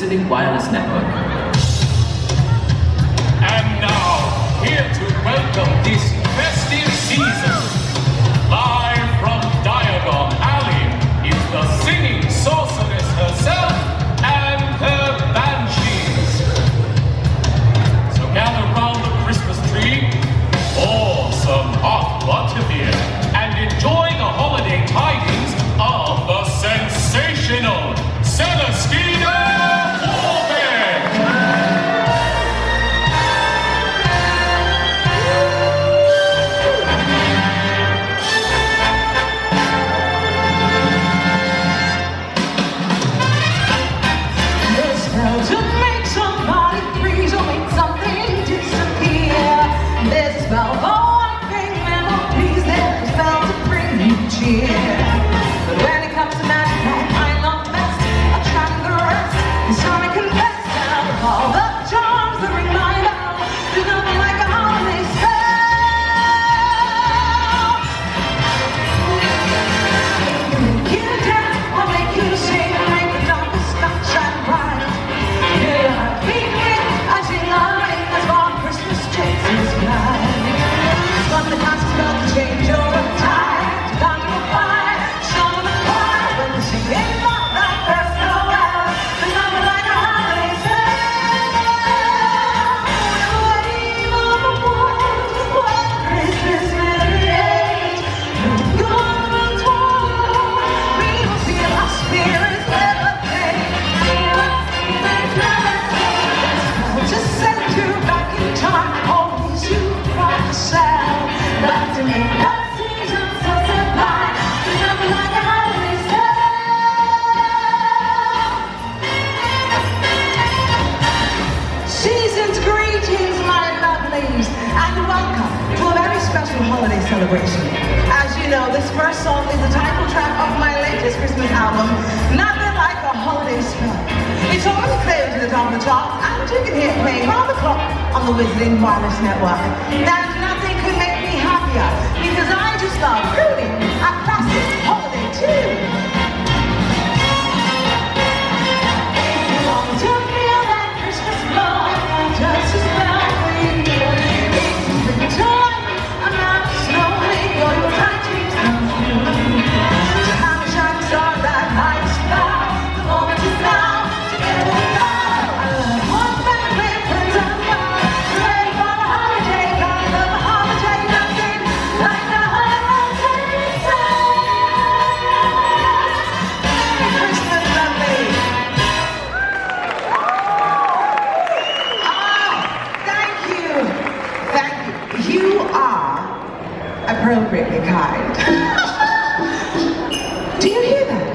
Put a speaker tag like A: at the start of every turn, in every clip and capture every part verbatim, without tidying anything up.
A: Visiting Wireless Network.
B: And now, here to welcome this festive season, live from Diagon Alley, is the singing sorceress herself and her banshees. So gather round the Christmas tree, pour some hot butterbeer, and enjoy the holiday tidings of the sensational Celestina Warbeck!
C: The spell to make somebody freeze or make something disappear. There's a spell for wiping memories, there's a spell to bring you cheer. But when it comes to magic, I'm not the best. I'll try the rest. It's time to confess. Out of all the charms that ring my bell, there's nothing like a holiday spell. Make you dance, I'll make you sing, make the darkest night shine bright. Hear your heart beating as you lie as our Christmas chases fly. It's fun to cast a spell to change your attire, to conjure a fire, show them a choir when they're singing about that first Noel. There's nothing like a holiday spell. The wave of the wand, what Christmas merry. The golden twirl, we will feel our spirits levitate. Feel our spirits levitate. Just send you back in time, always you from the south. But to make that season so sublime, there's nothing like a holiday spell. Season's greetings, my lovelies, and welcome to a very special holiday celebration. As you know, this first song is the title track of my latest Christmas album, Nothing Like a Holiday Spell. It's already clear to the top of the charts, and you can hear it playing round the clock on the Wizarding Wireless Network. And nothing could make me happier, because I just love crooning a classic holiday tune. If you want to feel that Christmas glow, just a spell for you. It's springtime, I'm not slowly, all your tight dreams come true. So how to shine a star that high star, the moment is now, together we go. I love one family, friends and fun, ready for the holiday, gotta love the holiday, nothing like the holiday spell. Merry Christmas, lovely. Ah, thank you, thank you. You are appropriately kind. Do you hear that?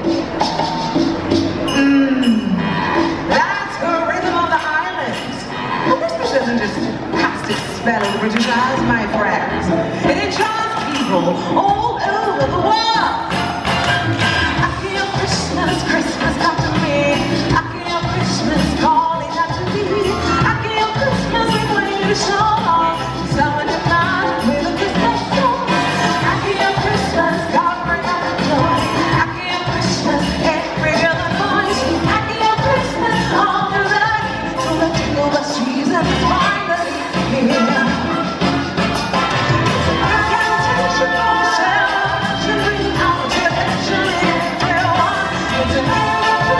C: Mmm, that's the rhythm of the islands. Well, Christmas doesn't just cast its spell in the British Isles, my friends. It enchants people all over the world. I feel Christmas, Christmas come to me. I feel Christmas calling out to me. I feel Christmas when we song. Someone in mind with a Christmas song. I feel Christmas covering up the door. I feel Christmas every girl and voice. I feel Christmas all the night. So the jingle bell season is finally here. Incantation for the celebration, bringing out the tradition in everyone. It's an era to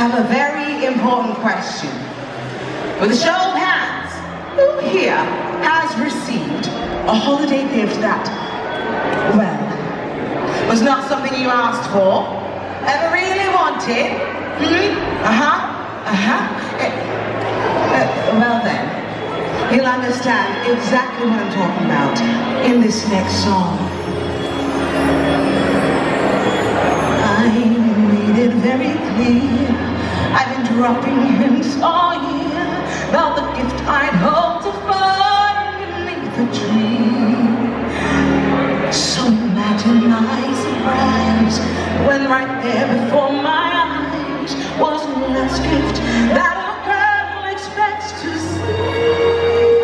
C: have a very important question. With a show of hands, who here has received a holiday gift that, well, was not something you asked for, ever really wanted? Hmm? Uh-huh, uh-huh. Uh, uh, well then, you'll understand exactly what I'm talking about in this next song. I made it very clear, I've been dropping hints all year about the gift I'd hoped to find beneath the tree. So imagine my surprise when right there before my eyes was the last gift that a girl expects to see.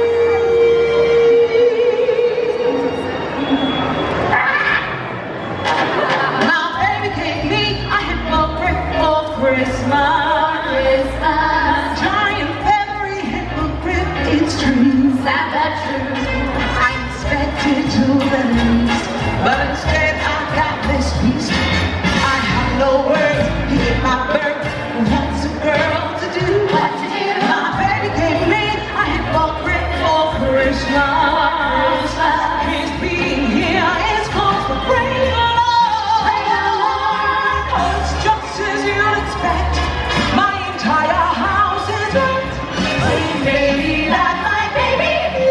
C: My baby gave me a hippogriff for Christmas. Christmas. A giant feathery hippogriff, it's true. Sad but true. I expected to the least, but instead I got this beast. I have no words, he ate my bird. What's a girl to do? What to do? My baby gave me a hippogriff for Christmas. His being here is cause for bringing along. Bring along. Oh, it's just as you'd expect. My entire house is wrecked. Please, baby, that's my baby.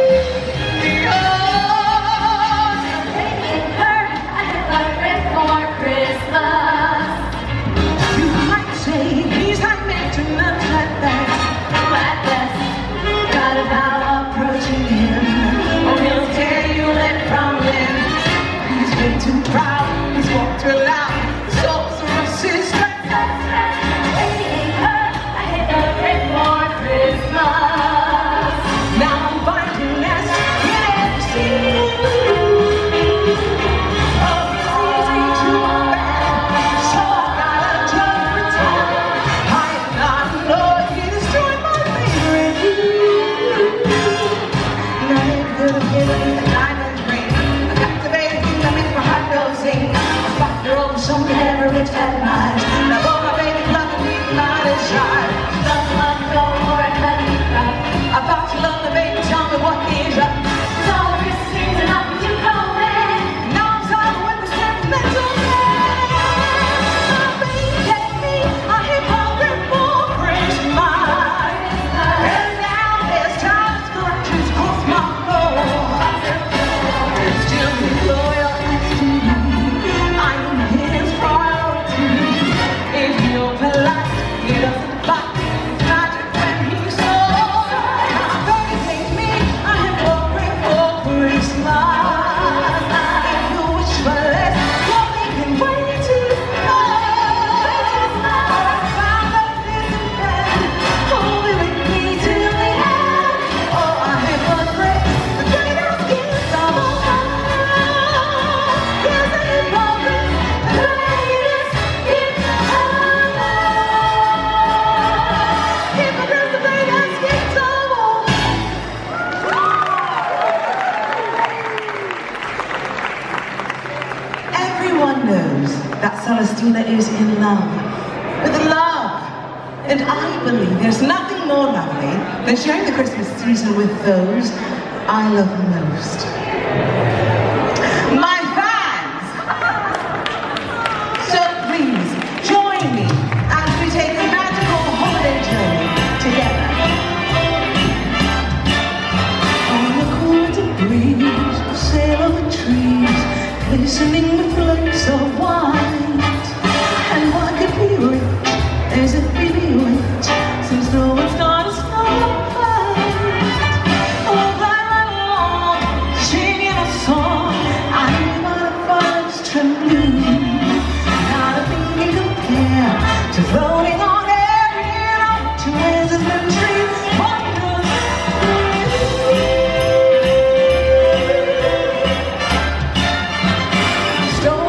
C: Too proud, he's walked too loud, so sorceress strength. Baby ain't her, I hit the brick for Christmas. Now I'm finding nest in every scene. Oh, it's easy to abandon, so I gotta just pretend. I am not annoyed, you destroyed my favorite you. Now you're good at giving a diamond ring, a captivating thing that makes my heart go sing. A five-year-old with some never gets at night. Now both my baby love and me not as shy. Doesn't love you go or it let me cry. I thought you loved the baby, tell me what is up. It's all the Christmas things and nothing you call it. Now I'm tired with the sentimental man. My baby gave me a hippogriff for Christmas. And now there's time to corrections across my floor. It's still be loyal next to me. I'm his priority. If you're polite, he doesn't bite. It's magic when he soars. My baby gave me a hippogriff for Christmas. If you wish for less, you're thinking way too much. I found a distant friend who'll be with me till the end. Oh, a hippogriff, the greatest gift of all time. Yes, a hippogriff, the greatest gift of all time. Hippogriff, the greatest gift of all. Everyone knows that Celestina is in love with love. And I believe there's nothing more lovely than sharing the Christmas season with those I love most. My fans! So please, join me as we take a magical holiday journey together. On the cool breeze, we sail over trees, glistening with flakes of white. And what could be rich, as it really went, since no one's got a snowflake. Oh, glide right along, singing a song. I hear butterflies trembling, not a thing can compare to floating on air in up to winds of the tree. Stone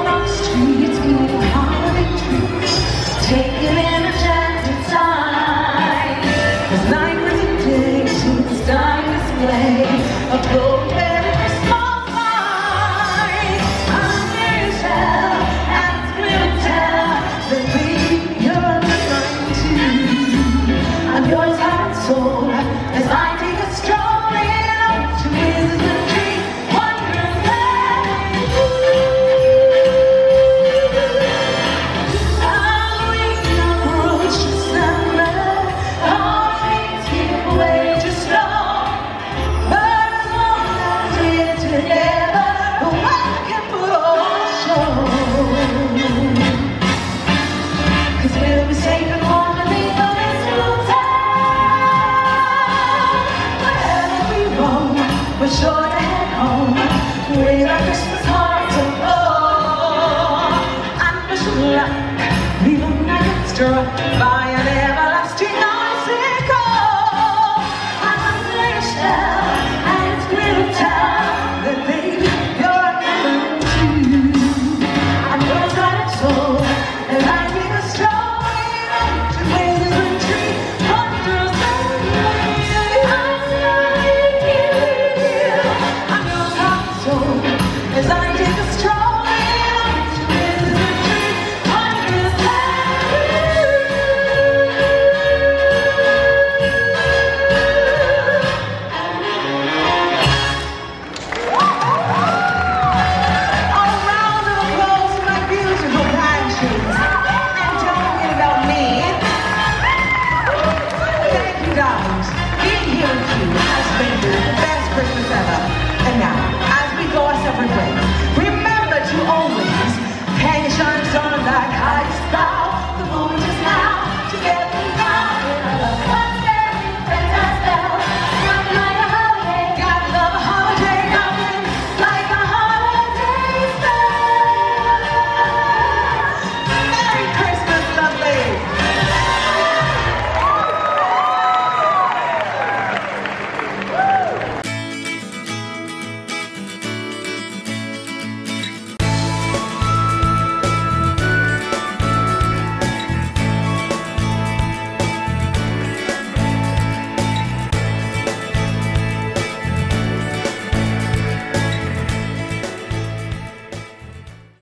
C: heart to love. I wish you luck, leave them extra.